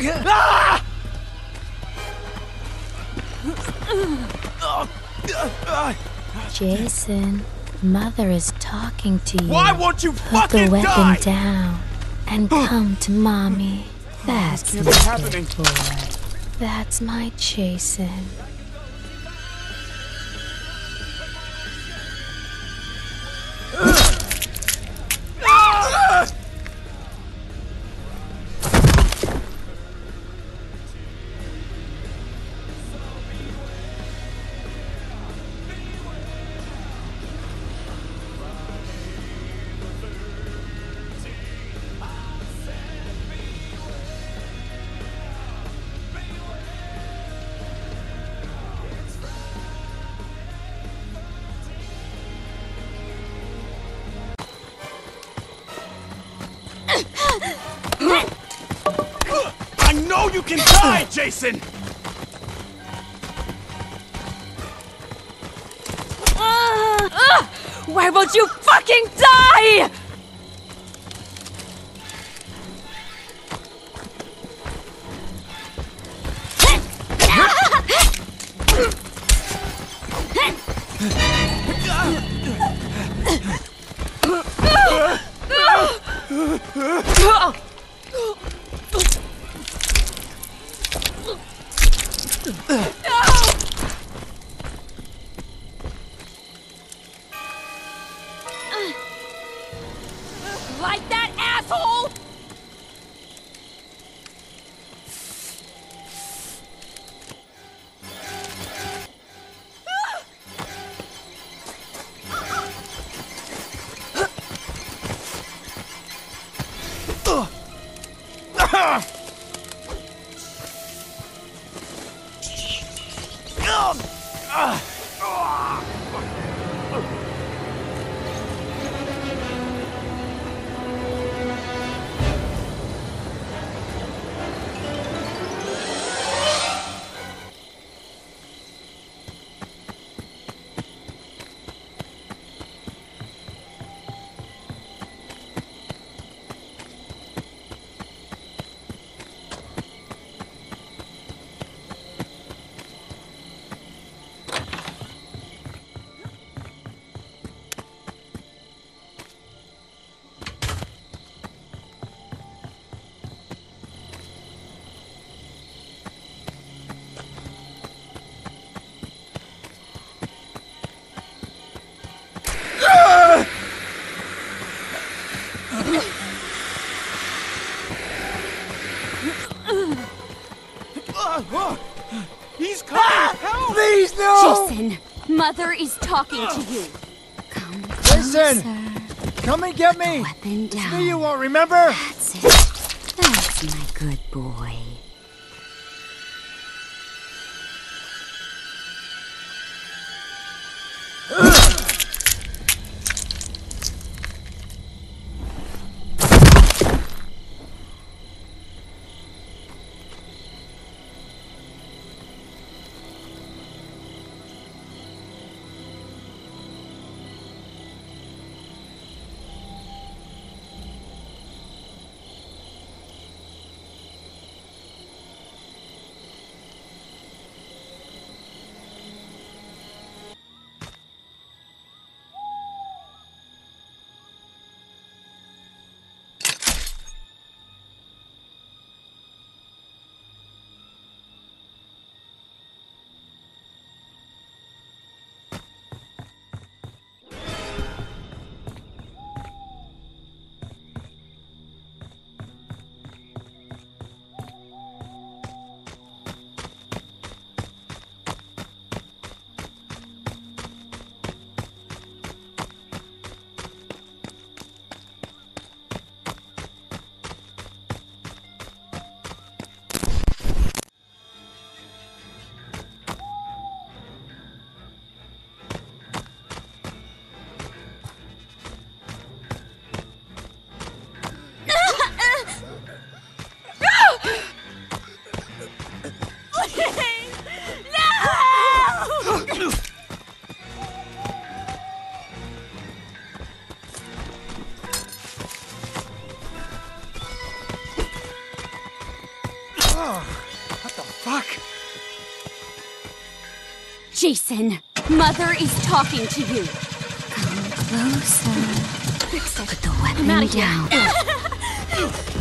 Ah! Jason, Mother is talking to you. Why won't you Put fucking the weapon die? down and come to Mommy. That's can't my be happening. good boy. That's my Jason. I know you can die, Jason! Why won't you fucking die? Like that, asshole! He's coming! Help! Please, no! Jason, Mother is talking to you. Come Listen! closer. Come and get me! Weapon It's down. me you won't remember! That's it. That's my good boy. What the fuck? Jason, Mother is talking to you. Come closer. Put the weapon I'm outta down. here.